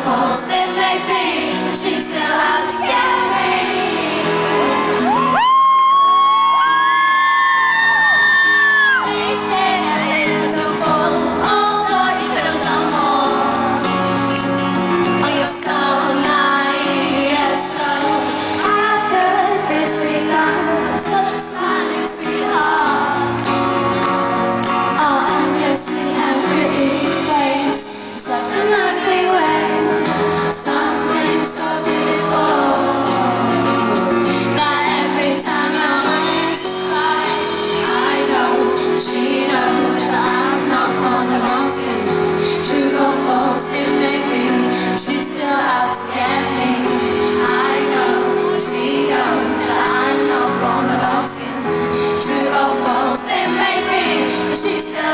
false it may be, but she's still out to get me. They said it was your fault, although you could have done more. Oh, you're so naive, yes, so how could this be done? Such a smiling sweetheart. Oh, and your sweet and pretty face, such an ugly way. Something so beautiful that every time you're on this side, I know, she knows that I'm not on the wrong skin. True or false it may be, she's still out to get me. I know, she knows that I'm not on the wrong skin. True or false it may be, but she's still